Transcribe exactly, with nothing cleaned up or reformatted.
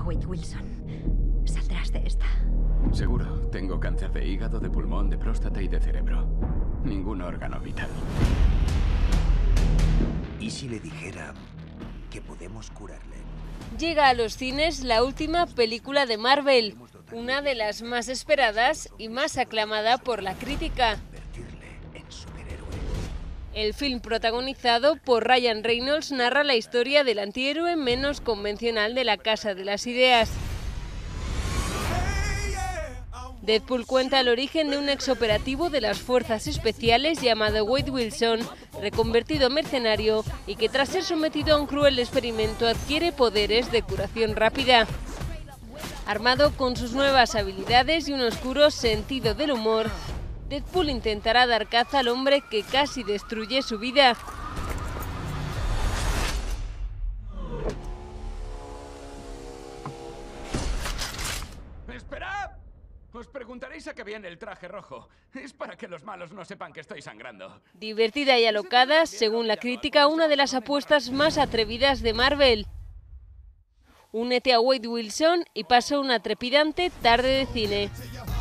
Wade Wilson. Saldrás de esta. Seguro. Tengo cáncer de hígado, de pulmón, de próstata y de cerebro. Ningún órgano vital. ¿Y si le dijera que podemos curarle? Llega a los cines la última película de Marvel, una de las más esperadas y más aclamada por la crítica. El film, protagonizado por Ryan Reynolds, narra la historia del antihéroe menos convencional de la Casa de las Ideas. Deadpool cuenta el origen de un exoperativo de las fuerzas especiales llamado Wade Wilson, reconvertido en mercenario y que tras ser sometido a un cruel experimento adquiere poderes de curación rápida. Armado con sus nuevas habilidades y un oscuro sentido del humor, Deadpool intentará dar caza al hombre que casi destruye su vida. ¡Esperad! Os preguntaréis a qué viene el traje rojo. Es para que los malos no sepan que estoy sangrando. Divertida y alocada, según la crítica, una de las apuestas más atrevidas de Marvel. Únete a Wade Wilson y pasa una trepidante tarde de cine.